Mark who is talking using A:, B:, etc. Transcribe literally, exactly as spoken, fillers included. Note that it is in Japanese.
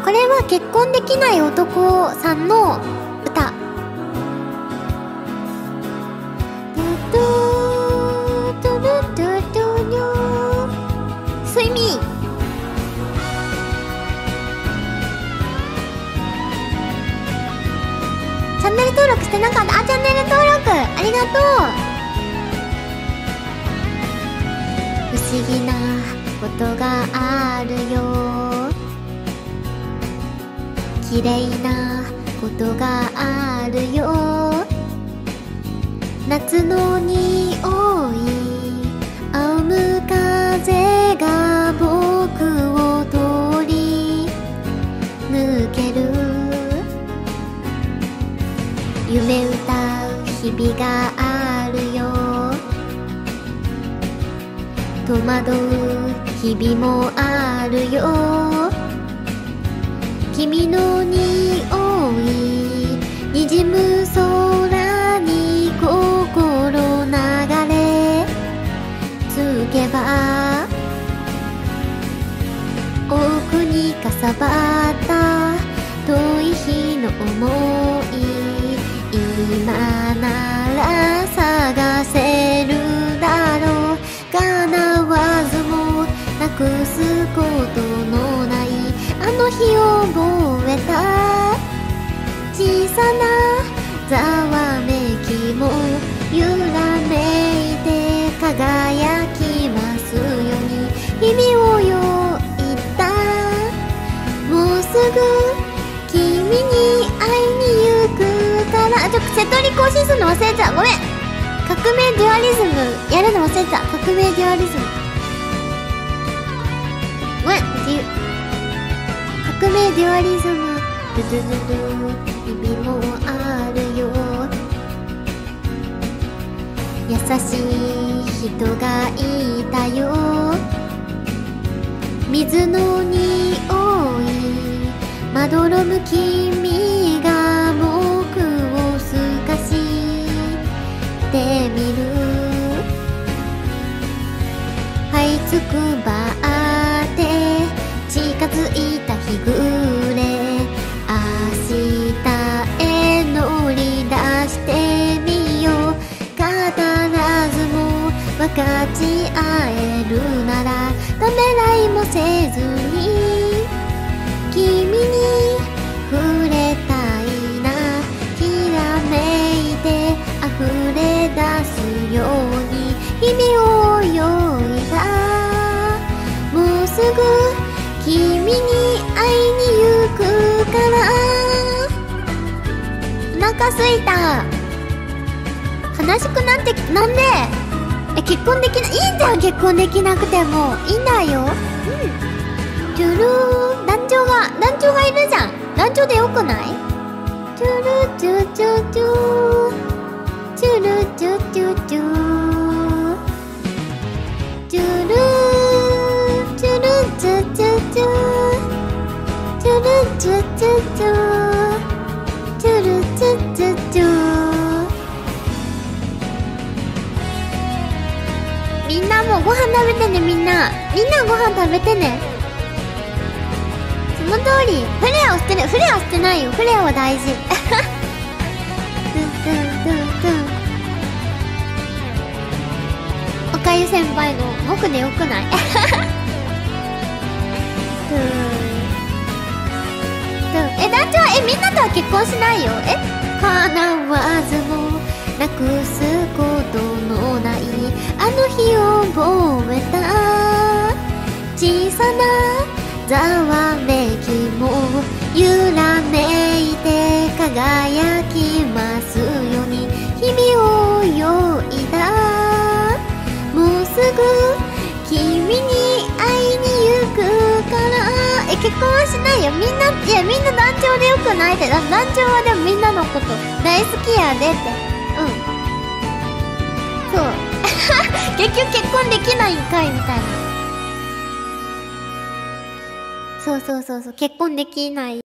A: これは結婚できない男さんの歌。睡眠。チャンネル登録してなかった。あ、チャンネル登録ありがとう。不思議なことがあるよ、綺麗なことがあるよ。夏の匂い、青む風が僕を通り抜ける。夢歌う日々があるよ、戸惑う日々もあるよ。君の匂い、にじむ空に心流れ着けば、奥にかさばった遠い日の想い、今なら探せるだろう。叶わずもなくすことのないあの日覚えた小さなざわめきも揺らめいて輝きますように日々をよいた。もうすぐ君に会いに行くから。ちょっとセトリ更新するの忘れちゃう、ごめん。革命デュアリズムやるの忘れてた。革命デュアリズムごめん、自由。革命デュアリズム、ドゥドゥドゥドゥ、日々もあるよ。優しい人がいたよ、水の匂い、まどろむ君が僕をすかしてみる。這いつくばって近づいた日暮れ、明日へ乗り出してみよう。必ずも分かち合えるならためらいもせずに君に触れたいな。きらめいて溢れ出すように日々をよいだ。もうすぐ君に会いに行くから。お腹すいた。悲しくなってきた。なんで？え、結婚できない？いいんじゃん、結婚できなくても。いいんだよ。うん。トゥルー、団長が、団長がいるじゃん。団長でよくない？トゥルチュチュチュチュルチュチュチュチュルチュルチュチュチュチュルチュチュチュチュルチュチュチュ。みんなもうご飯食べてね。みんなみんなご飯食べてね。その通り。フレアを捨てる。フレアを捨てないよ。フレアは大事。トゥントゥントゥントゥン。おかゆ先輩の僕でよくない？トゥントゥン。え、団長、え、みんなとは結婚しないよ。え、叶わずもなくすことのないあの日を覚えた。小さなざわめきも揺らめいて輝きますように日々をよいだ。もうすぐ君に会いに行くから。え、結婚はしないよ。みんな、いや、みんな団長でよくないって。団長はでもみんなのこと大好きやでって。うん。そう。結局結婚できないんかいみたいな。そうそうそうそう。結婚できない。